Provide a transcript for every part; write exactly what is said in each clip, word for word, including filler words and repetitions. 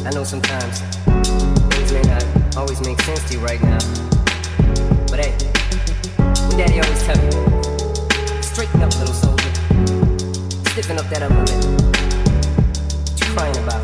I know sometimes things may not always make sense to you right now, but hey, what Daddy always tell you, straighten up, little soldier, stiffen up that upper lip. What you crying about?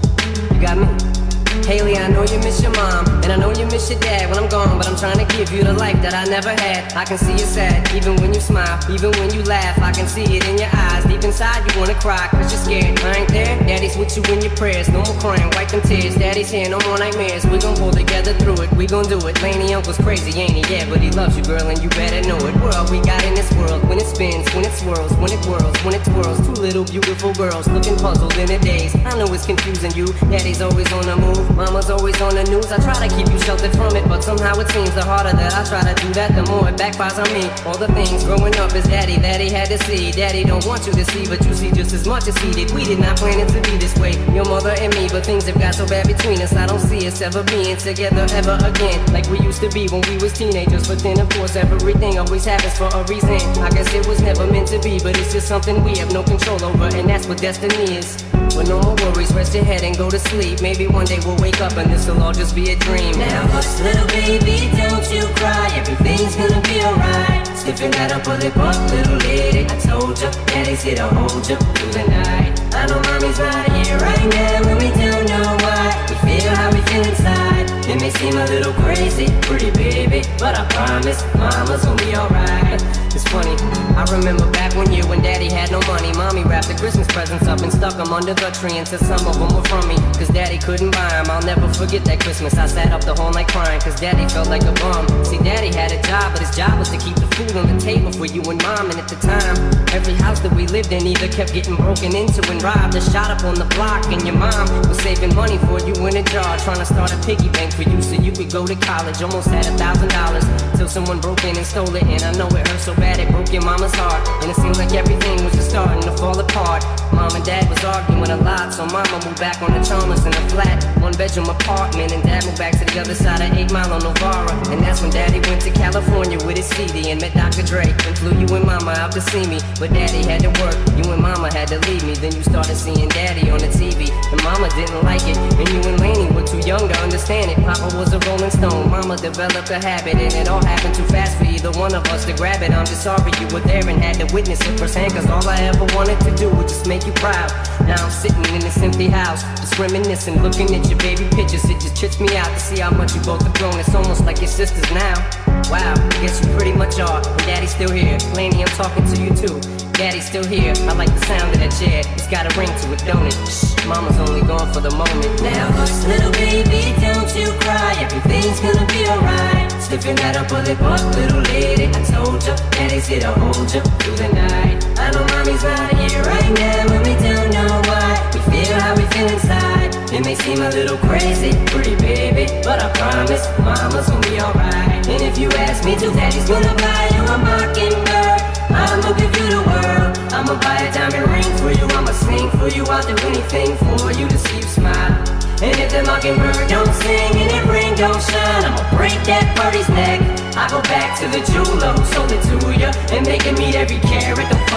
You got me? Haley, I know you miss your mom, and I know you miss your dad when I'm gone, but I'm trying to give you the life that I never had. I can see you sad, even when you smile, even when you laugh, I can see it in your eyes. Deep inside you wanna cry, cause you're scared. I ain't there, Daddy's with you in your prayers. No more crying, wipe them tears. Daddy's here, no more nightmares. We gon' pull together through it, we gon' do it. Laney Uncle's crazy, ain't he? Yeah, but he loves you, girl, and you better know it. World we got in this world, when it spins, when it swirls, when it whirls, when it twirls. Two little beautiful girls, looking puzzled in the days. I know it's confusing you, Daddy's always on the move, Mama's always on the news. I try to keep you sheltered from it, but somehow it seems the harder that I try to do that, the more it backfires on me. All the things growing up is Daddy that he had to see. Daddy don't want you to see, but you see just as much as he did. We did not plan it to be this way, your mother and me, but things have got so bad between us. I don't see us ever being together ever again, like we used to be when we was teenagers. But then of course everything always happens for a reason. I guess it was never meant to be, but it's just something we have no control over, and that's what destiny is. But no more worries, rest your head and go to sleep. Maybe one day we'll wake up and this'll all just be a dream. Now hush, little baby, don't you cry, everything's gonna be alright. Stiffen that up, pull it up, little lady. I told ya, Daddy's here to hold ya through the night. I know mommy's right here right now, and we don't know why. We feel how we feel inside. It may seem a little crazy, pretty baby, but I promise mama's gonna be alright. It's funny, I remember back when you and Daddy had no money. Mommy wrapped the Christmas presents up and stuck them under the tree and said some of them were from me, cause Daddy couldn't buy them. I'll never forget that Christmas. I sat up the whole night crying, cause Daddy felt like a bum. See, Daddy had a job, but his job was to keep the food on the table for you and Mom. And at the time, every house that we lived in either kept getting broken into and robbed or shot up on the block. And your mom was saving money for you in a jar, trying to start a piggy bank for you so you could go to college. Almost had a thousand dollars till someone broke in and stole it. And I know it hurt so bad it broke your mama's heart, and it seemed like everything was just starting to fall apart. Mom and Dad was arguing a lot, so Mama moved back on the Chalmers in a flat one bedroom apartment, and Dad moved back to the other side of eight Mile on Novara. And that's when Daddy went to California with his C D and met Doctor Dre and flew you and Mama out to see me. But Daddy had to work, you and Mama had to leave me. Then you started seeing Daddy on the T V, and Mama didn't like it, and you and Laney were too young to understand it. Papa was a Rolling Stone, Mama developed a habit, and it all happened too fast for either one of us to grab it. I'm just sorry you were there and had to witness it firsthand, cause all I ever wanted to do was just make you proud. Now I'm sitting in this empty house, just reminiscing, looking at your baby pictures. It just trips me out to see how much you both have grown. It's almost like your sisters now. Wow, I guess you pretty much are, and Daddy's still here. Laney, I'm talking to you too. Daddy's still here, I like the sound of that chair. It's got a ring to it, don't it? Shh, Mama's only gone for the moment. Now hush, little baby, don't you cry, everything's gonna be alright. Stiffen that up, pull it up, little lady. I told ya, Daddy's here to hold ya through the night. I know mommy's right here right now, and we don't know why. We feel how we feel inside. It may seem a little crazy, pretty baby, but I promise mama's gonna be alright. And if you ask me to, Daddy's gonna buy you a mockingbird. I'ma give you the world, I'ma buy a diamond ring for you, I'ma sing for you, I'll do anything for you to see you smile. And if the mockingbird don't sing and that ring don't shine, I'ma break that birdie's neck. I go back to the jeweler who sold it to ya and make him meet every carat.